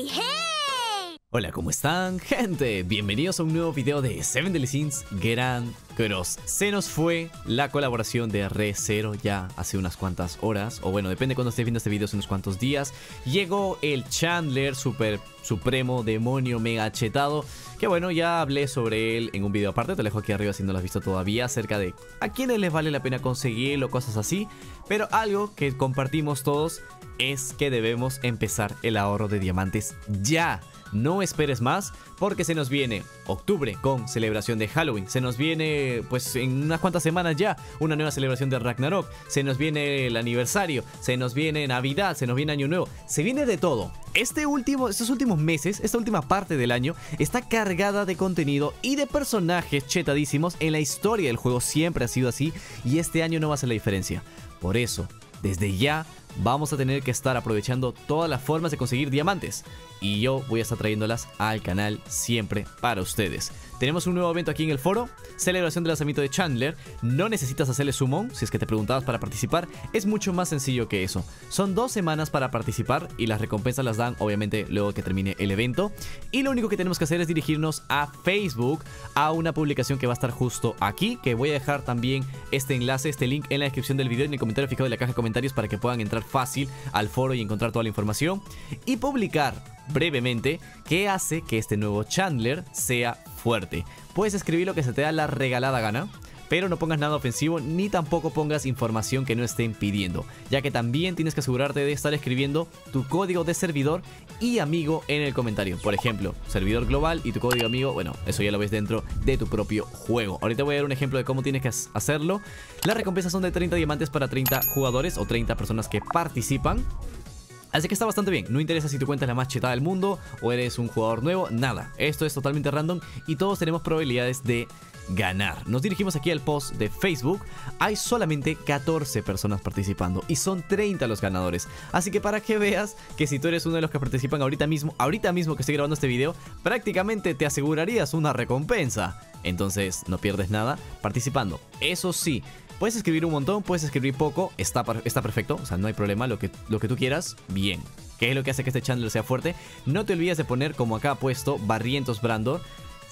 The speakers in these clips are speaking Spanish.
¡Hey, hey! Hola, ¿cómo están, gente? Bienvenidos a un nuevo video de Seven Deadly Sins Grand Cross. Se nos fue la colaboración de Re:Zero ya hace unas cuantas horas, o bueno, depende cuando estés viendo este video, hace unos cuantos días. Llegó el Chandler super supremo demonio mega chetado, que bueno, ya hablé sobre él en un video aparte, te lo dejo aquí arriba si no lo has visto todavía, acerca de a quiénes les vale la pena conseguirlo, cosas así. Pero algo que compartimos todos es que debemos empezar el ahorro de diamantes ya. No esperes más porque se nos viene octubre con celebración de Halloween. Se nos viene pues en unas cuantas semanas ya una nueva celebración de Ragnarok. Se nos viene el aniversario, se nos viene Navidad, se nos viene Año Nuevo. Se viene de todo. Estos últimos meses, esta última parte del año está cargada de contenido y de personajes chetadísimos. En la historia del juego siempre ha sido así y este año no va a ser la diferencia. Por eso, desde ya vamos a tener que estar aprovechando todas las formas de conseguir diamantes. Y yo voy a estar trayéndolas al canal siempre para ustedes. Tenemos un nuevo evento aquí en el foro, celebración del lanzamiento de Chandler. No necesitas hacerle summon, si es que te preguntabas para participar. Es mucho más sencillo que eso. Son 2 semanas para participar y las recompensas las dan obviamente luego que termine el evento. Y lo único que tenemos que hacer es dirigirnos a Facebook, a una publicación que va a estar justo aquí, que voy a dejar también este enlace, este link en la descripción del video, en el comentario fijado de la caja de comentarios, para que puedan entrar fácil al foro y encontrar toda la información y publicar brevemente qué hace que este nuevo Chandler sea fuerte. Puedes escribir lo que se te da la regalada gana, pero no pongas nada ofensivo ni tampoco pongas información que no estén pidiendo, ya que también tienes que asegurarte de estar escribiendo tu código de servidor y amigo en el comentario. Por ejemplo, servidor global y tu código amigo, bueno, eso ya lo ves dentro de tu propio juego. Ahorita voy a dar un ejemplo de cómo tienes que hacerlo. Las recompensas son de 30 diamantes para 30 jugadores o 30 personas que participan. Así que está bastante bien, no interesa si tu cuenta es la más chetada del mundo o eres un jugador nuevo, nada. Esto es totalmente random y todos tenemos probabilidades de ganar. Nos dirigimos aquí al post de Facebook. Hay solamente 14 personas participando y son 30 los ganadores. Así que para que veas que si tú eres uno de los que participan ahorita mismo que estoy grabando este video, prácticamente te asegurarías una recompensa. Entonces no pierdes nada participando. Eso sí, puedes escribir un montón, puedes escribir poco, está perfecto, o sea, no hay problema, lo que tú quieras, bien. ¿Qué es lo que hace que este Chandler sea fuerte? No te olvides de poner, como acá ha puesto, Barrientos Brandon,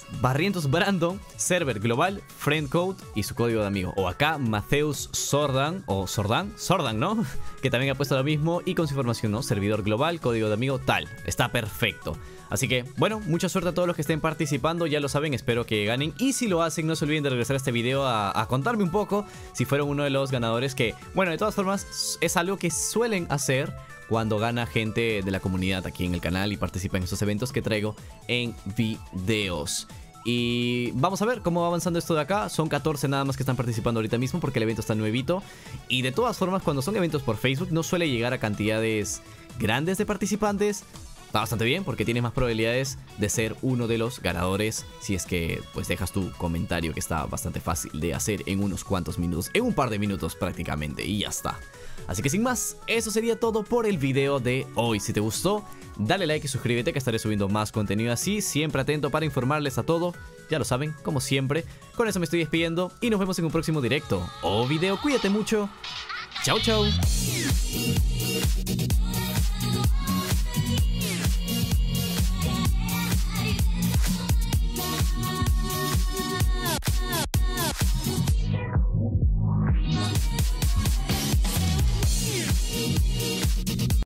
server global, friend code y su código de amigo. O acá Mateus Sordan, o Sordan, ¿no? Que también ha puesto lo mismo y con su información, ¿no? Servidor global, código de amigo, tal. Está perfecto. Así que, bueno, mucha suerte a todos los que estén participando, ya lo saben, espero que ganen. Y si lo hacen, no se olviden de regresar a este video a contarme un poco si fueron uno de los ganadores que, bueno, de todas formas, es algo que suelen hacer cuando gana gente de la comunidad aquí en el canal y participa en estos eventos que traigo en videos. Y vamos a ver cómo va avanzando esto de acá. Son 14 nada más que están participando ahorita mismo porque el evento está nuevito. Y de todas formas, cuando son eventos por Facebook no suele llegar a cantidades grandes de participantes. Está bastante bien porque tienes más probabilidades de ser uno de los ganadores si es que pues dejas tu comentario, que está bastante fácil de hacer en unos cuantos minutos, en un par de minutos prácticamente, y ya está. Así que sin más, eso sería todo por el video de hoy. Si te gustó, dale like y suscríbete, que estaré subiendo más contenido así, siempre atento para informarles a todo. Ya lo saben, como siempre. Con eso me estoy despidiendo y nos vemos en un próximo directo o video. Cuídate mucho. Chau, chau.